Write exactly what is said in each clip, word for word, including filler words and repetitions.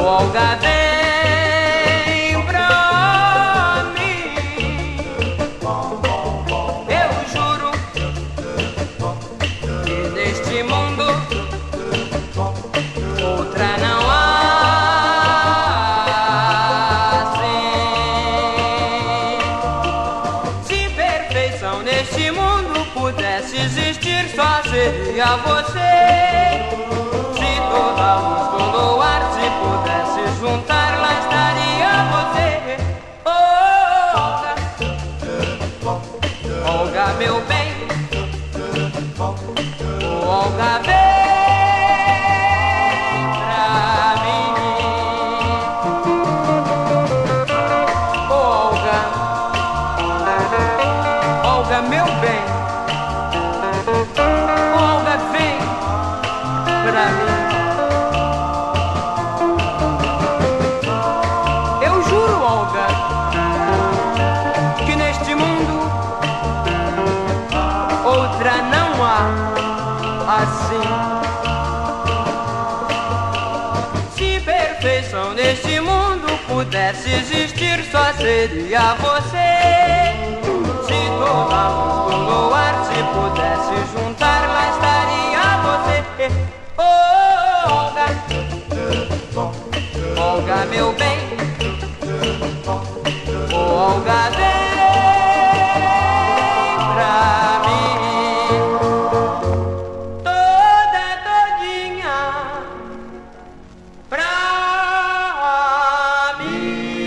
Olga, vem pra mim. Eu juro que neste mundo outra não há assim. Se perfeição neste mundo pudesse existir, só seria você. Se toda a luz, todo o ar se pudesse juntar, lá estaria você. Oh, Olga, Olga, meu bem. Oh, Olga, vem pra mim. Oh, Olga, Olga, meu bem. Oh, Olga, vem pra mim. Eu juro, Olga, que neste mundo outra não há assim. Se perfeição neste mundo pudesse existir, só seria você. Se toda a luz, todo o ar se pudesse juntar, lá estaria você. Oh, Olga, Olga, meu bem. Oh, Olga, vem pra mim. Toda todinha pra mim.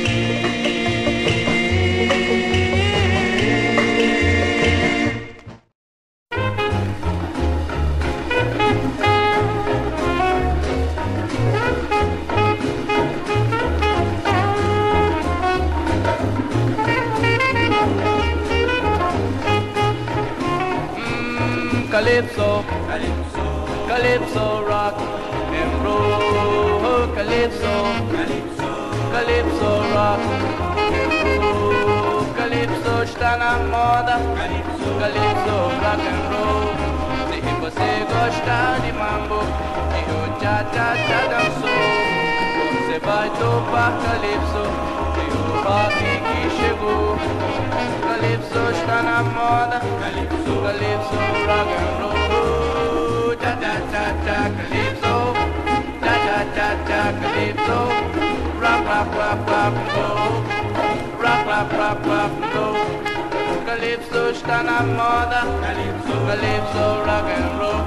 Calypso, Calypso, Calypso, rock and roll. Calypso, Calypso, Calypso, rock and roll. Calypso está na moda. Calypso, Calypso, rock and roll. Se você gosta de mambo e o cha cha cha dançou, você vai topar Calypso e o rock que chegou. Calypso está na moda. Calypso, Calypso, rock and roll. Cha cha cha cha Calypso, cha cha cha cha Calypso. Rock, rock, rock, rock and roll. Rock, rock, rock, rock and roll. Calypso está na moda. Calypso, Calypso, rock and roll.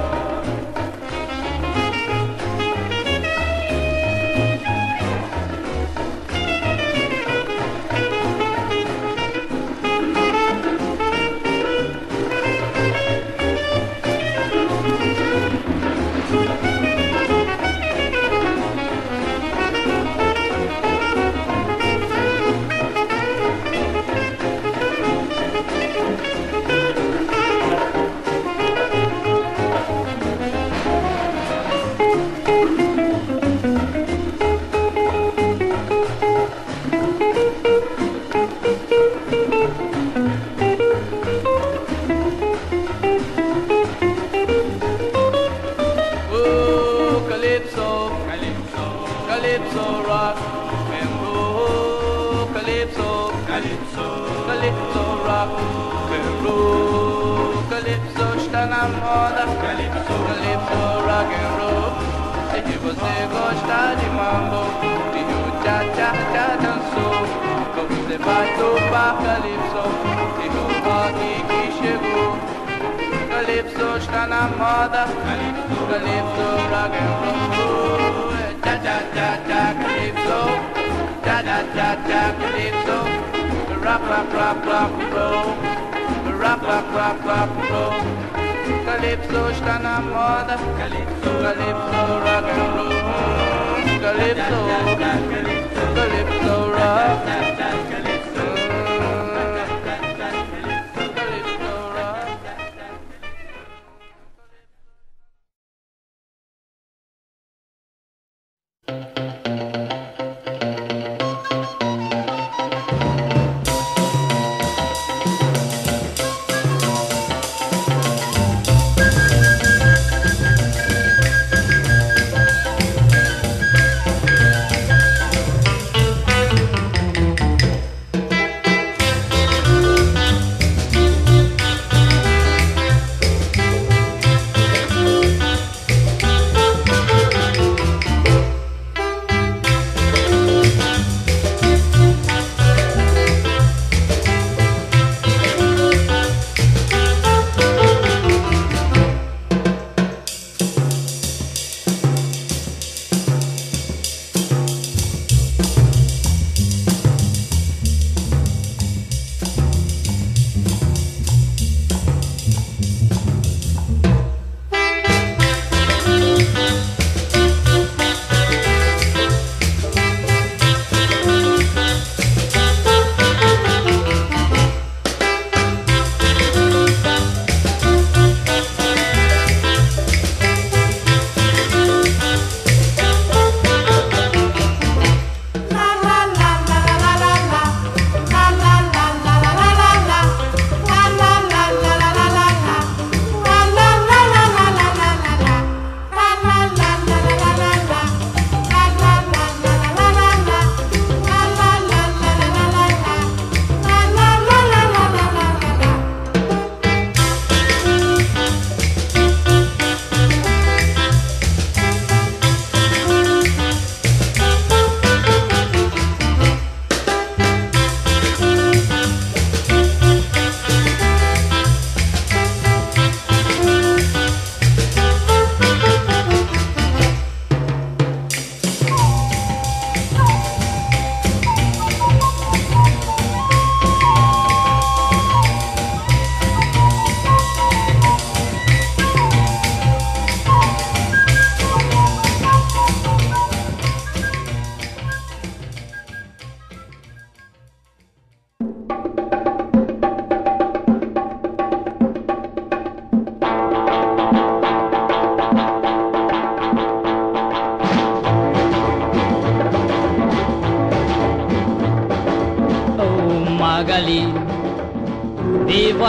Calypso, rock and roll. Calypso, Calypso, Calypso, rock and roll. Calypso está na moda. Calypso, Calypso, rock and roll. Se você gosta de mambo e o cha cha cha dançou, você vai topar Calypso e o rock que chegou. Calypso está na moda. Calypso, Calypso, rock and roll. Cha cha cha cha Calypso, cha cha cha cha Calypso. Rock, rock, rock, rock and roll. Rock, rock, rock, rock and roll. Calypso está na moda. Calypso, Calypso, rock and roll. Calypso, Calypso, rock.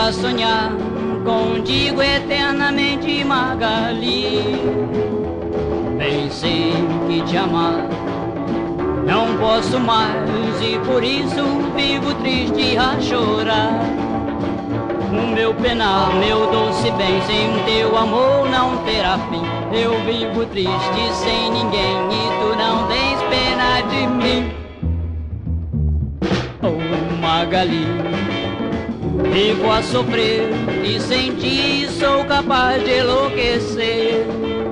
a sonhar contigo eternamente, Magali. Pensei que te amar não posso mais e por isso vivo triste a chorar. O meu penar, meu doce bem, sem teu amor não terá fim. Eu vivo triste sem ninguém e tu não tens pena de mim. Oh Magali, vivo a sofrer e sem ti sou capaz de enlouquecer.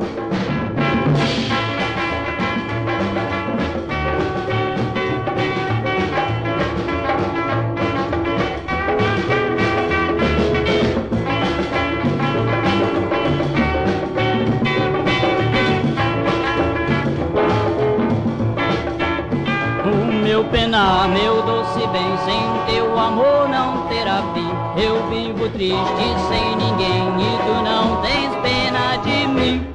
Meu penar, meu doce bem, sem teu amor não terá fim. Eu vivo triste sem ninguém e tu não tens pena de mim.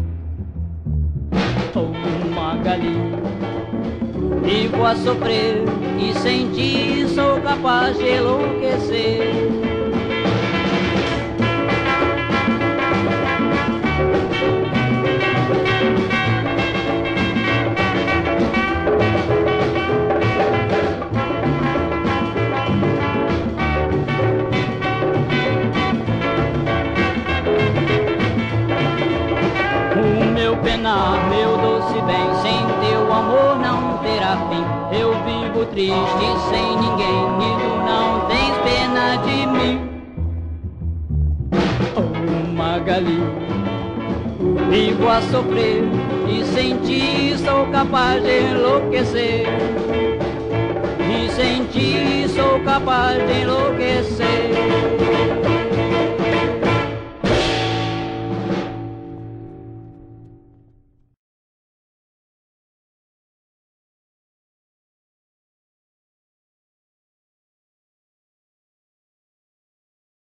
Oh Magali, vivo a sofrer e sem ti sou capaz de enlouquecer. Meu penar, meu doce bem, sem teu amor não terá fim. Eu vivo triste sem ninguém e tu não tens pena de mim. Oh Magali, vivo a sofrer e sem ti sou capaz de enlouquecer. E sem ti sou capaz de enlouquecer.